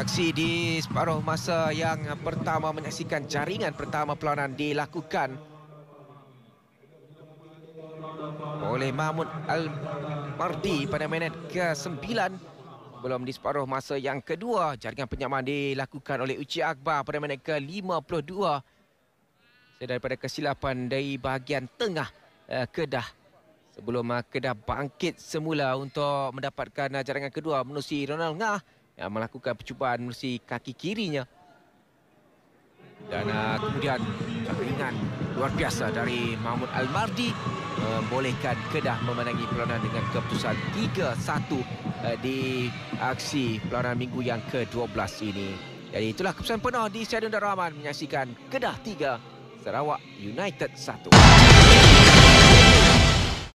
aksi di separuh masa yang pertama menyaksikan jaringan pertama perlawanan dilakukan oleh Mahmud Al-Mardi pada minit ke-9. Belum di separuh masa yang kedua, jaringan penyamaan dilakukan oleh Uci Akbar pada minit ke-52. Daripada kesilapan dari bahagian tengah Kedah. Sebelum Kedah bangkit semula untuk mendapatkan jaringan kedua menerusi Ronald Ngah yang melakukan percubaan menerusi kaki kirinya. Dan kemudian jaringan luar biasa dari Mahmud Al-Mardi membolehkan Kedah memenangi perlawanan dengan keputusan 3-1 di aksi perlawanan minggu yang ke-12 ini. Jadi itulah keputusan penuh di Stadium Darul Aman menyaksikan Kedah 3, Sarawak United 1.